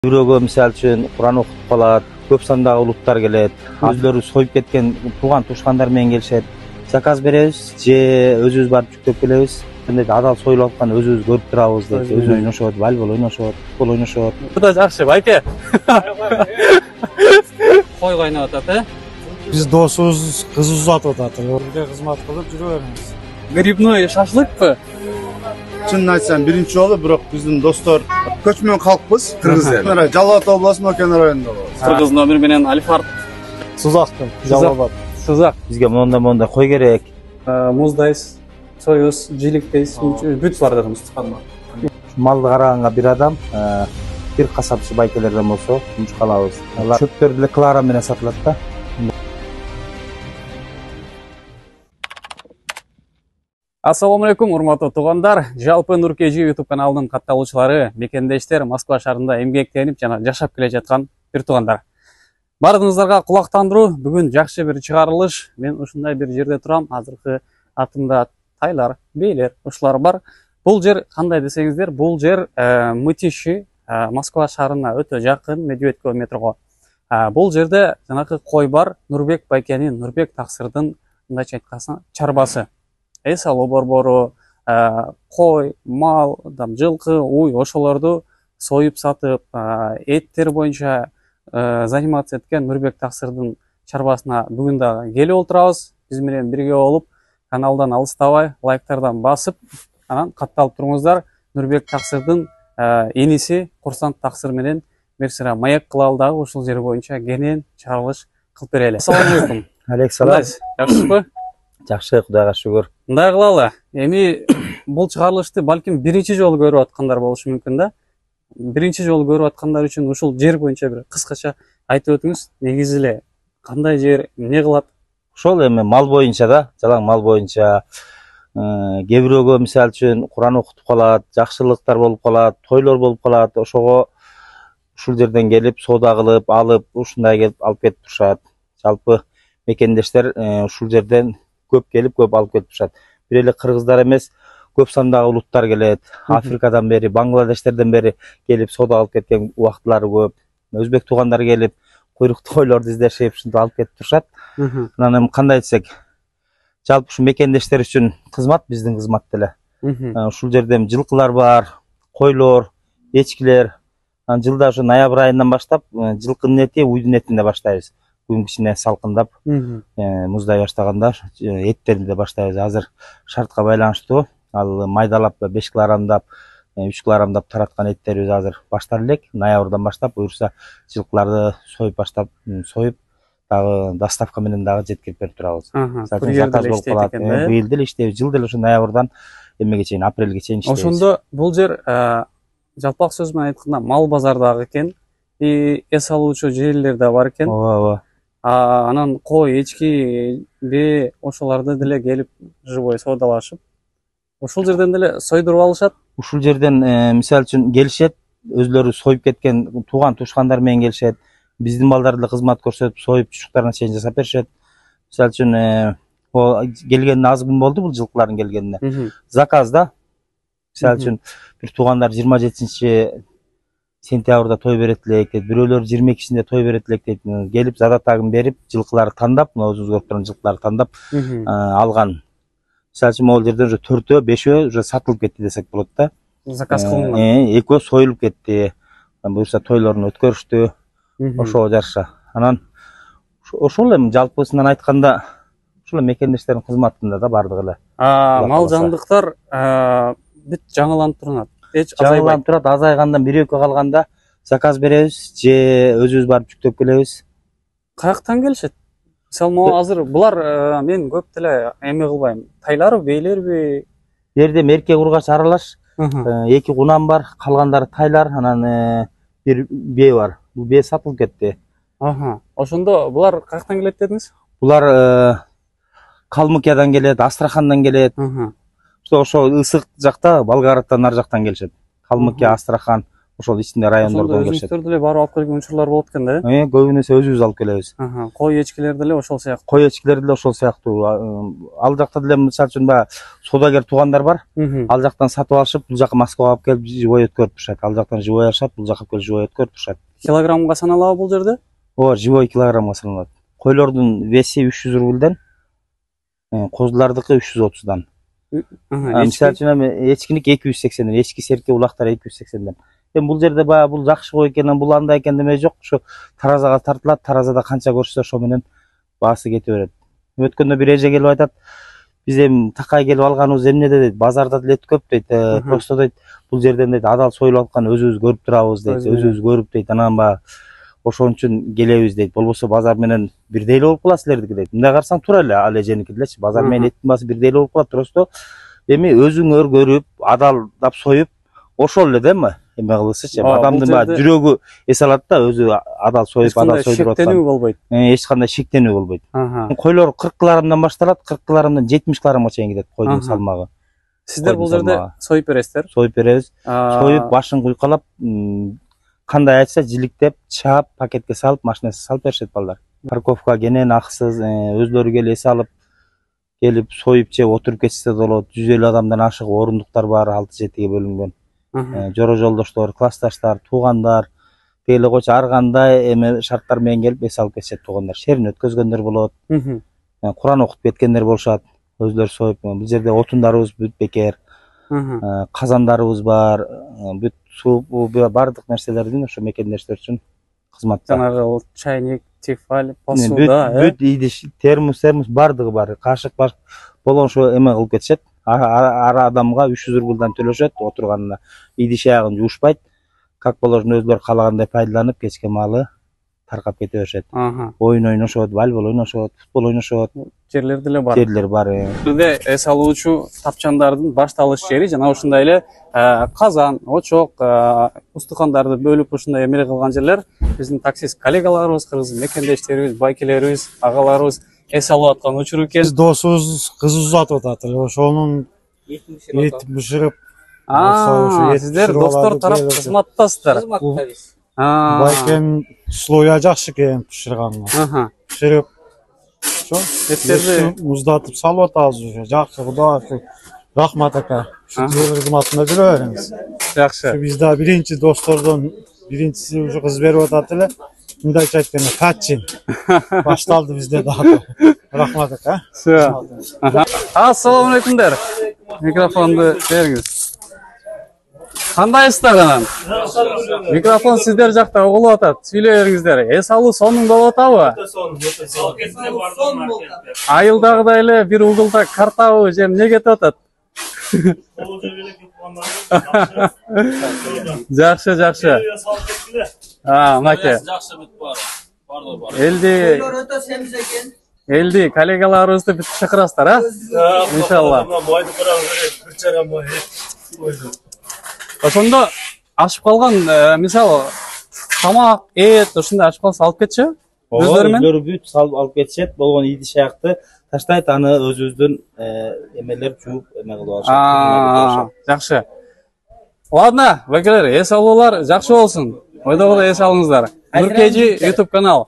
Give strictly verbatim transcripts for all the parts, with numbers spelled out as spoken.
Бирөөгө мисалы үчүн Куран окуп калат, көп сандагы улуттар келет, өзлөрү союп кеткен тууган тушкандар менен келишет. Заказ беребиз, же өзүбүз барып жүктөп келебиз. Кандай адал союлуп аткан өзүбүз көрүп турабыз дейт. Өзү ойношот, волейбол ойношот, футбол ойношот. Куда жакшы, байке. Кой кайнап атат, э? Биз досубуз кыз узатып атат. Бирге кызмат кылып жүрө беребиз. Грибной шашлыкпы? Чынын айтсам, биринчи жолу бирок биздин достор көчмөн калкпыз. Кыргыз эл. Жалал Ата обласынын Окен районунда болобуз. Кыргыз номер менен Алифарт. Сузактын, Жалалбат. Сузак. Бизге монда монда кой керек. Муздайсыз, союз, жиликтейсиз, бүт бардыгыбыз чыккан. Малды караганга бир адам, бир касапчы байкелерден болсо, жумушка алабыз. Алар чөптөр деле Клара менен сатылат да. Ассаламу алейкум, урматтуу туугандар. Жалпы Нуркежи YouTube каналынын катталуучулары, мекендештер, Москва шаарында эмгектенип жана жашап келе жаткан бир туугандар. Бардыгыңыздарга кулактандыруу. Бүгүн жакшы бир чыгарылыш. Мен ушундай бир жерде турам. Азыркы атымда тайлар, бейлер, ушулар бар. Бул жер кандай десеңиздер, бул жер Мытищи, Москва шаарына өтө жакын, Медведково метрого. Бул жерде жанакы кой бар, Нурбек байкенин, Нурбек таксырдын мындайча айтканда чарбасы. Эс алуу борбору, кой, мал, жылкы, уй, ошолорду союп сатып, эттер боюнча заниматься эткен Нурбек таксырдын чарбасына бүгүн дагы келип отурабыз. Биз менен бирге болуп, каналдан алыстабай, лайктардан басып, анан катталып туруңуздар. Нурбек таксырдын эниси Курсант таксыр менен Мерсира маек кылалы дагы ушул жер боюнча кенен чыгарылыш кылып берели. Ассаламу алейкум. Алейкум салам. Жакшысызбы? Жакшы, Кудайга шүгүр. Мындай кылалы. Эми бул чыгарылышты балким биринчи жолу көрүп аткандар болушу мүмкүн да. Биринчи жолу көрүп аткандар үчүн ушул жер боюнча бир кыскача айтып өтүңүз. Негизи эле кандай жер, эмне кылат? Ошол эми мал боюнча да, жалаң мал боюнча кээ бирөөгө мисалы үчүн Куран окутуп калат, жакшылыктар болуп калат, тойлор болуп калат. Ошого ушул жерден келип, соода кылып, алып, ушундай келип алып кетип турушат. Жалпы мекендештер ушул жерден көп келип, көп алып кетип турушат. Бир эле кыргыздар эмес, көп сандагы улуттар келет. Африкадан бери, Бангладештерден бери келип соода алып кеткен убактылары көп. Өзбек туугандар келип, куйруктуу койлорду издешип, ушинтип алып кетип турушат. Анан эми кандай десек, жалпы ушу мекендештер үчүн кызмат биздин кызмат деле. Ушул жерде жылкылар бар, койлор, эчкилер. Жылда ушу ноябрь айынан баштап жылкынын эти, уйдун этин да баштайбыз. Бүгүн кичине салкындап, муздай баштаганда эттерди да баштайбыз. Азыр шартка байланыштуу, ал майдалап беш килограммдап, үч килограммдап тараткан эттерибиз азыр баштар элек. Ноябрдан баштап буюрса жылкыларды союп баштап, союп дагы доставка менен дагы жеткирип берип турабыз. Заказ болуп калат. Быйыл деле иштейбиз. Жыл деле ушу ноябрдан эмеге чейин, апрелге чейин иштейбиз. Ошондо бул жер жалпак сөз менен айтканда мал базардагы экен, эс алуучу жерлер да бар экен. Ооба, ооба. Анан кой, эчки, бе ошолорду деле келип живой соодалашып, ушул жерден деле сойдуруп алышат. Ушул жерден мисалы үчүн келишет, өзлөрү союп кеткен тууган тушкандар менен келишет. Биздин балдар деле кызмат көрсөтүп, союп чучуктарына чейин жасап беришет. Мисалы үчүн келгенине аз күн болду бул жылкылардын келгенине. Заказ да. Мисалы үчүн бир туугандар жыйырма жетинчи сентябрда той берет элек дейт, бирөөлөр жыйырма экисинде той берет элек дейт. Келип задатагын берип, жылкыларды тандап, мына өзүңүз көрүп турган жылкыларды тандап алган. Мисалы үчүн могул жерден уже төртөө, бешөө уже сатылып кетти десек болот да. Заказ кылынган. Экөө союлуп кетти. Буюрса тойлорун өткөрүштү. Ошого жараша. Анан ошол эми жалпысынан айтканда ушул мекендештердин кызматында да бардыгы эле. Мал жандыктар бүт жаңыланып турат. Эч азайбайт турат. Азайгандан бир экөө калганда заказ беребиз, же өзүбүз барып жүктөп келебиз. Каяктан келишет? Мисалы, могу азыр булар мен көп деле эме кылбайм. Тайларбы, бейлерби? Жерде эркек ургач аралаш, эки кунам бар, калгандары тайлар, анан бир бээ бар. Бул бээ сатылып кетти. Ошондо булар каяктан келет дедиңиз? Булар Калмыкиядан келет, Астрахандан келет. Ошо ысык жакта, Болградтан ар жактан келишет. Калмыкия, Астрахан, ошол ичинде райондордон келишет. Өзүңүздөр деле барып алып келген учурлар болот экен да, э? Көбүнесе өзүбүз алып келебиз. Кой эчкилер деле ошол сыяктуу. Кой эчкилер деле ошол сыяктуу. Ал жакта деле мисалы үчүн баягы соодагер туугандар бар. Ал жактан сатып алышып, бул жака Москвага алып келип живой өткөрүп турушат. Ал жактан живой алышат, бул жака алып келип живой өткөрүп турушат. Килограммга саналабы бул жерде? Ооба, живой килограммга саналат. Койлордун веси үч жүз рубльден, козулардыкы үч жүз отуздан. Мисалы үчүн эми эчкиники эки жүз сексенден, эчки серке улактар эки жүз сексенден. Эми бул жерде баягы бул жакшы кой экен, бул андай экен деме жок. Ушу таразага тартылат, таразада канча көрсөтсө ошо менен баасы кете берет. Өткөндө бир эже келип айтат, биз эми такай келип алганыбыз эмнеде дейт, базарда деле эт көп дейт. Просто дейт, бул жерден дейт адал союлуп атканын өзүбүз көрүп турабыз дейт, өзүбүз көрүп дейт. Анан баягы ошон үчүн келебиз дейт. Болбосо базар менен бирдей эле болуп калат силердики дейт. Мындай карасаң туура эле ал эженики делечи. Базар менен эттин баасы бирдей эле болуп калат. Просто эми өзүңөр көрүп, адалдап союп, ошол эле да эми эме кылысычы. Адамдын баягы жүрөгү эс алат да, өзү адал союп, адал союдуп аткан. Шектенүү болбойт. Эч кандай шектенүү болбойт. Койлор кырк килограммдан башталат, кырк килограммдан жетимиш килограммга чейин кетет койдун салмагы. Сиздер бул жерде союп бересиздер? Союп беребиз. Союп, башын куйкалап, кандай айтса жиликтеп, чаап, пакетке салып, машинага салып беришет балдар. Парковка кенен акысыз, өзлөрү келип эс алып, келип союп жеп отуруп кетишсе болот. жүз элүү адамдан ашык орундуктар бар, алты жетиге бөлүнгөн. Жора жолдоштор, классташтар, туугандар, дейле койчу ар кандай эме шарттар менен келип эс алып кетишет туугандар. Шерин өткөзгөндөр болот. Куран окуп кеткендер болушат. Өзлөрү союп, бул жерде отундарыбыз бүт бекер. Казандарыбыз бар, бүт суу, бардык нерселердин ошо мекендештер үчүн кызматта. Жанагы чайник, тефаль, посуда, бүт идиш, термос, термос бардыгы бар. Кашык бар. Болгон ошо эме кылып кетишет. Ар адамга үч жүз рубльдан төлөшөт, отурганына. Идиш аягын жуушпайт. Как положено өзлөр каалагандай пайдаланып, кечке маалы таркап кете беришет. Оюн ойношот, волейбол ойношот, футбол ойношот. Жерлер деле бар. Жерлер бар. Бизде эс алуучу тапчандардын башталыш жери жана ушундай эле казан, очок, устукандарды бөлүп ушундай эмеле кылган жерлер биздин таксист коллегаларыбыз, кыргыз мекендештерибиз, байкелерибиз, агаларыбыз эс алып аткан учур экен. Биз досубуз кыз узатып атат эле, ошонун этин бышырып. Сиздер достор тарап кызматтасыздар. Байкен слоя жакшы экен бышырганга. Бышырып ошо эттерди муздатып салып атабыз уже. Жакшы, Кудай рахмат ака. Ушу кызматында жүрө бериңиз. Жакшы. Биз да биринчи достордон биринчиси ушу кыз берип атат эле. Мындайча айтканда катчин башталды бизде дагы. Рахмат ака. Ассаламу алейкумдар. Микрофонду бериңиз. Кандайсыздар анан? Микрофон сиздер жакта угулуп атат. Сүйлөй бериңиздер. Эс алуу сонун болуп атабы? Айылдагыдай эле бир угулда картабы же эмне кетип атат? Жакшы, жакшы. А, мынакей. Элди Элди коллегаларыбызды бүт чакырасыздар, а? Иншалла. Ошондо ашып калган, мисалы, тамак, эт, ошондой ашып калса алып кетчү? Өздөрү менен? Өздөрү бүт салып алып кетишет. Болгон идиш аякты таштайт, аны өзүбүздүн эмелер жууп эме кылып алышат. Жакшы. Ладно, байкелер, эс алуулар жакшы болсун. Ойдогудай эс алыңыздар. Нуркежи YouTube канал.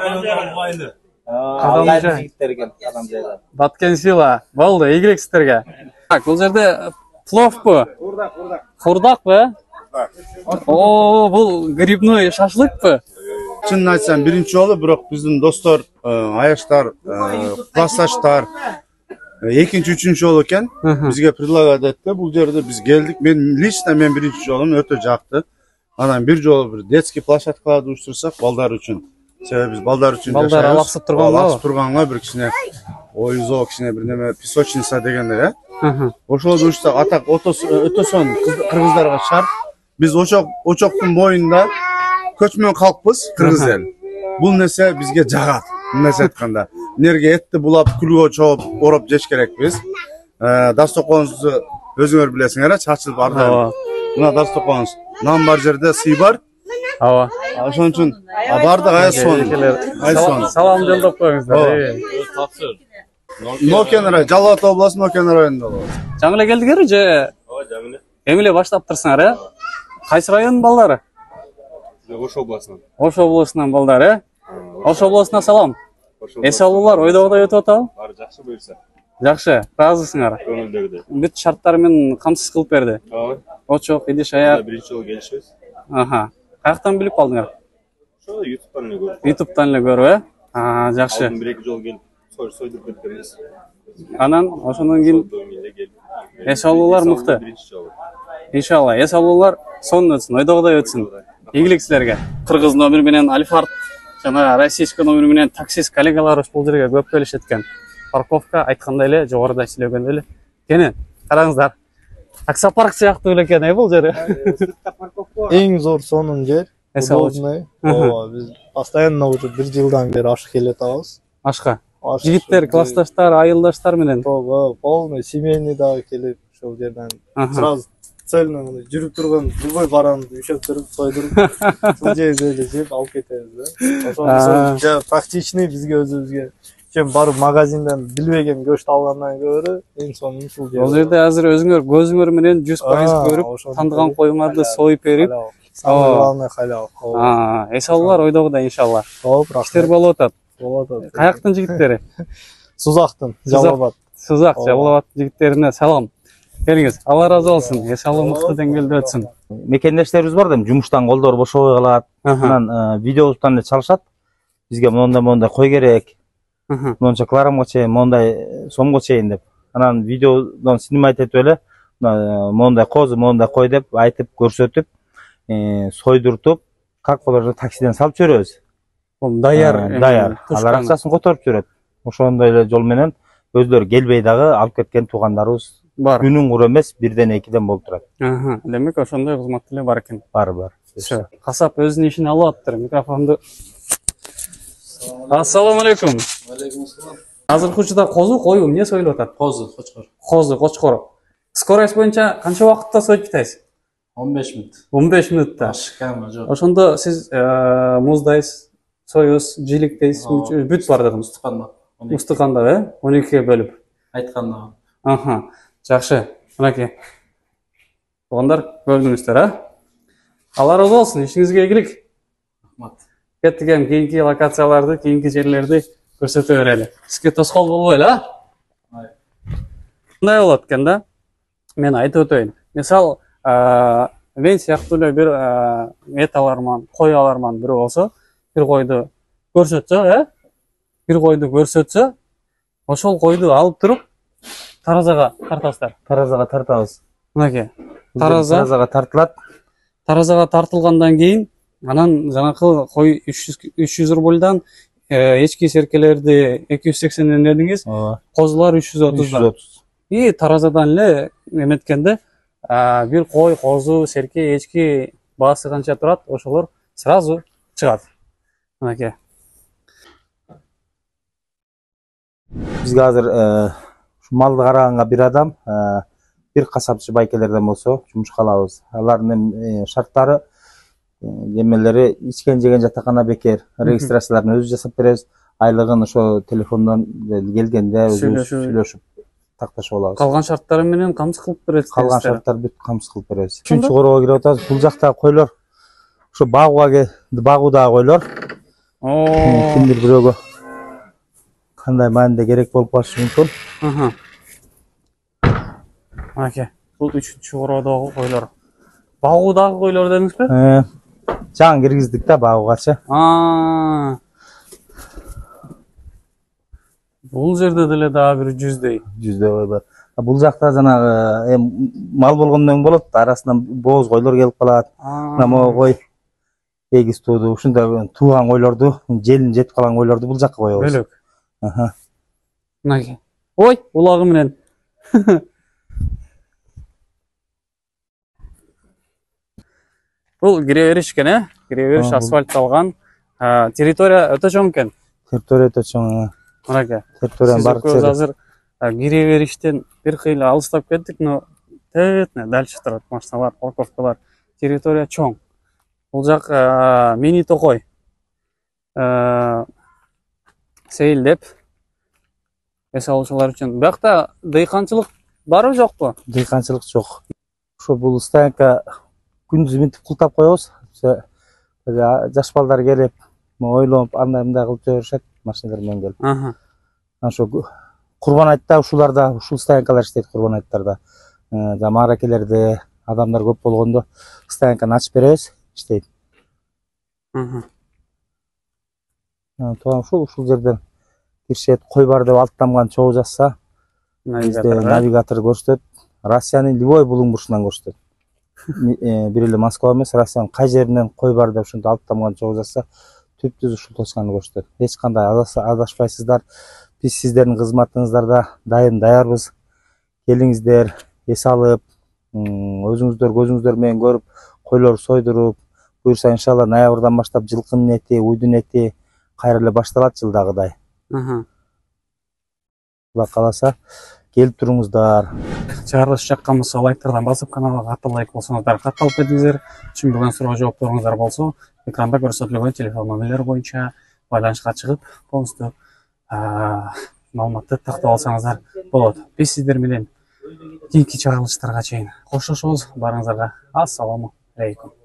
Кадам жигиттерге, кадам жайга. Баткен сила. Болду, ийгилик сиздерге. Так, бул жерде пловбу? Курдак, курдак. Курдакпы? О, бул грибной шашлыкпы? Чынын айтсам, биринчи жолу, бирок биздин достор, аяштар, классташтар экинчи, үчүнчү жолу экен. Бизге предлагать этти. Бул жерде биз келдик. Мен лично мен биринчи жолу өтө жакты. Анан бир жолу бир детский площадкаларды уюштурсак балдар үчүн. Себеби биз балдар үчүн жашайбыз. Балдар алаксып турганга, алаксып турганга бир кичине оюзоо, кичине бир неме песочница дегендей, э? Ошолду уюштурсак атак өтө сонун кыргыздарга шарт. Биз очок очоктун боюнда көчмөн калкпыз, кыргыз эл. Бул нерсе бизге жагат. Эмнесе айтканда, эмнеге этти булап, күлгө чоп, ороп жеш керекпиз. Дастоконубузду өзүңөр билесиңер, чачылып ардайым. Мына дастоконубуз. Нан бар жерде сый бар. Ооба. Ошон үчүн бардык ай сон. Салам жолдоп коюңуздар. Тапсыр. Нокен району, Жалал Ата обласынын Нокен районунда болот. Жаңы эле келдиңерби же? Ооба, жаңы эле. Эми эле баштап турсуңар, э? Кайсы районун балдары? Ош обласынан. Ош облусунан балдар, э? Ош облусуна салам. Эс алуулар ойдогудай өтүп атабы? Баары жакшы буюрса. Жакшы, ыраазысыңар. Көңүлдөгүдөй. Бүт шарттар менен камсыз кылып берди. Ооба. Очок, идиш аяк. Биринчи жолу келишибиз. Аха. Каяктан билип калдыңар? Ошо ютубтан эле көрдүм. ютубтан эле көрүп, э? Аа, жакшы. Алдын бир эки жолу келип сойдуруп кеткенбиз. Анан ошондон кийин келип. эс алуулар мыкты. Биринчи жолу. Иншалла, эс алуулар сонун өтсүн, ойдогудай өтсүн. Ийгилик силерге. Кыргыз номер менен Альфард жана российский номер менен таксист коллегаларыбыз бул жерге көп келишет экен. Парковка айткандай эле, жогоруда сөйлөгөндөй эле. Кene, караңыздар. Таксопарк сыяктуу эле экен, э, бул жери. Эң зор сонун жер. Эс алуу. Ооба, биз постоянно уже бир жылдан бери ашык келатабыз. Ашка. Жигиттер, классташтар, айылдаштар менен. Ооба, полный семейный дагы келип ошол жерден сразу цельно жүрүп турган любой баранды үшөп туруп сойдуруп бул жерде эле жеп алып кетебиз, э. Ошол жа практичный бизге өзүбүзгө. Чем барып магазинден билбеген көчтү алгандан көрө эң сонун ушул жер. Бул жерде азыр өзүңөр көзүңөр менен жүз пайыз көрүп, тандыган коюңарды союп берип, самый главный халал. Аа, эс алуулар ойдогудай иншалла. Ооп, рахмат. Иштер болуп атат. Болуп атат. Каяктын жигиттери? Сузактын, Жалал-Абад. Сузак, Жалал-Абад жигиттерине салам. Келиңиз, Алла разы болсун. Эс алуу мыкты деңгээлде өтсүн. Мекендештерибиз бар да, жумуштан колдор бошобой калат. Анан видеобуздан эле чалышат. Бизге мондай мондай кой керек. Монча килограммга чейин, мондай сомго чейин деп. Анан видеодон снимать этип эле мондай козу, мондай кой деп айтып көрсөтүп, сойдуртуп, как болор таксиден салып жиберебиз. Бул даяр, даяр. Алар акчасын которуп жүрөт. Ошондой эле жол менен өздөрү келбей дагы алып кеткен туугандарыбыз бар. Күнүн кур эмес, бирден экиден болуп турат. Аха, демек ошондой кызмат эле бар экен. Бар, бар. Касап өзүнүн ишин алып атыптыр. Микрофонду. Ассаламу алейкум. Алейкум ассалам. Азыркы учурда козу, кою эмне союлуп атат? Козу, кочкор. Козу, кочкор. Скорость боюнча канча убакытта союп жатасыз? он беш мүнөт. он беш мүнөттө. Ашыккан жок. Ошондо сиз муздайсыз, союз, жиликтейсиз, бүт бар дедим. Устуканда. Устуканда, э? он экиге бөлүп. Айтканда. Аха, жакшы. Мынакей. Туугандар, көрдүңүздөр, а? Алла разы болсун, ишиңизге ийгилик. Рахмат. Кеттик эми кийинки локацияларды, кийинки жерлерди көрсөтө берели. Сизге тоскоол болбойлу, а? Мындай болот экен да. Мен айтып өтөйүн. Мисал, мен сыяктуу эле бир эт аларман, кой аларман бирөө болсо, бир койду көрсөтсө, э? Бир койду көрсөтсө, ошол койду алып туруп таразага тартасыздар. Таразага тартабыз. Мынакей. Тараза Таразага тартылат. Таразага тартылгандан кийин, анан жанакы кой үч жүз рубльдан эчки серкелерди эки жүз сексенден дедиңиз, козулар үч жүз отуздан. И таразадан эле эметкенде бир кой, козу, серке, эчки баасы канча турат, ошолор сразу чыгат. Мынакей. Бизге азыр ушу малды караганга бир адам, бир касапчы байкелерден болсо жумушка алабыз. Алардын шарттары эмелери ичкен жеген жатакана бекер, регистрацияларын өзүбүз жасап беребиз. Айлыгын ошо телефондон келгенде өзүбүз сүйлөшүп такташып алабыз. Калган шарттары менен камсыз кылып бересиз. Калган шарттар бүт камсыз кылып беребиз. Үчүнчү корого кирип атабыз. Бул жакта койлор ошо багууга багуудагы койлор. Кимдир бирөөгө кандай мааниде керек болуп калышы мүмкүн. Аха. Мынакей. Бул үчүнчү кородогу койлор. Багуудагы койлор дедиңизби? Жаңы киргиздик да багуугачы. Аа. Бул жерде деле дагы бир жүздөй. Жүздөй кой бар. Бул жакта жанагы мал болгондон болот, арасынан бооз койлор келип калат. Мына могу кой эгиз тууду, ушундай тууган койлорду, желин жетип калган койлорду бул жакка коебуз. Бөлөк. Аха. Мынакей. Ой, улагы менен. Бул кире бериш экен, э? Кире бериш асфальтталган. Территория өтө чоң экен. Территория өтө чоң. Мынакей. Территория бар. Сиз азыр кире бериштен бир кыйла алыстап кеттик, но тетне дальше турат машиналар, парковкалар. Территория чоң. Бул жак мини токой. Сейилдеп эс алуучулар үчүн. Биякта дыйканчылык барбы жокпу? Дыйканчылык жок. Ошо бул стоянка күндүз минтип култап коебуз. Жаш балдар келип, ойлонуп, андай мындай кылып жүрүшөт машиналар менен келип. Аха. Ошо Курбан айтта ушуларда, ушул стоянкалар иштейт Курбан айттарда. Жана мааракелерде адамдар көп болгондо стоянканы ачып беребиз, иштейт. Аха. Тоон ушул ушул жерден киришет, кой бар деп алт тамган чогуу жазса, бизде навигатор көрсөтөт. Россиянын любой булуң бурчунан көрсөтөт. Бир эле Москва эмес, Россиянын кай жеринен кой бар деп ошентип алт тамган чогуу жазса, түп-түз ушул точканы көрсөтөт. Эч кандай адашпайсыздар. Биз сиздердин кызматыңыздарда дайым даярбыз. Келиңиздер, эс алып, өзүңүздөр көзүңүздөр менен көрүп, койлор сойдуруп, буюрса иншалла ноябрдан баштап жылкынын эти, уйдун эти кайра эле башталат жылдагыдай. Аха. Кудай кааласа, келип туруңуздар. Чыгарылыш жаккан болсо лайктардан басып, каналга катты лайк болсоңуздар, катталып кетиңиздер. Түшүнбөгөн суроо жоопторуңуздар болсо, экранда көрсөтүлгөн телефон номерлер боюнча байланышка чыгып, полностью маалыматты тактап алсаңыздар болот. Биз сиздер менен кийинки чыгарылыштарга чейин коштошобуз. Баарыңыздарга ассаламу алейкум.